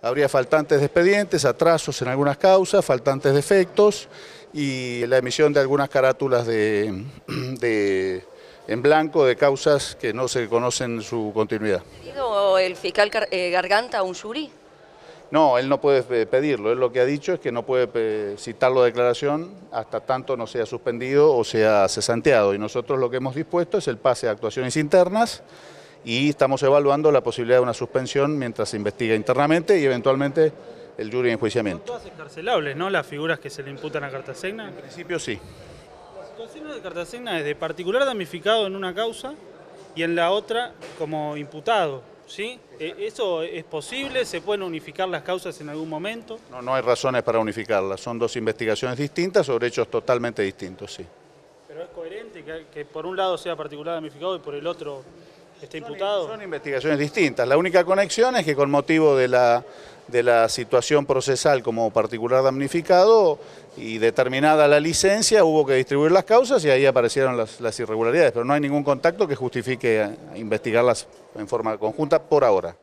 Habría faltantes de expedientes, atrasos en algunas causas, faltantes de efectos y la emisión de algunas carátulas en blanco de causas que no se conocen su continuidad. ¿Ha pedido el fiscal Garganta un jury? No, él no puede pedirlo, él lo que ha dicho es que no puede citarlo a declaración hasta tanto no sea suspendido o sea cesanteado, y nosotros lo que hemos dispuesto es el pase a actuaciones internas y estamos evaluando la posibilidad de una suspensión mientras se investiga internamente y eventualmente el jury de enjuiciamiento. Son todas excarcelables, ¿no?, las figuras que se le imputan a Cartasegna. En principio sí. La situación de Cartasegna es de particular damnificado en una causa y en la otra como imputado, ¿sí? ¿Eso es posible? ¿Se pueden unificar las causas en algún momento? No hay razones para unificarlas, son dos investigaciones distintas sobre hechos totalmente distintos, sí. ¿Pero es coherente que por un lado sea particular damnificado y por el otro esté imputado? Son investigaciones distintas. La única conexión es que con motivo de la situación procesal como particular damnificado y determinada la licencia, hubo que distribuir las causas y ahí aparecieron las irregularidades, pero no hay ningún contacto que justifique investigarlas en forma conjunta por ahora.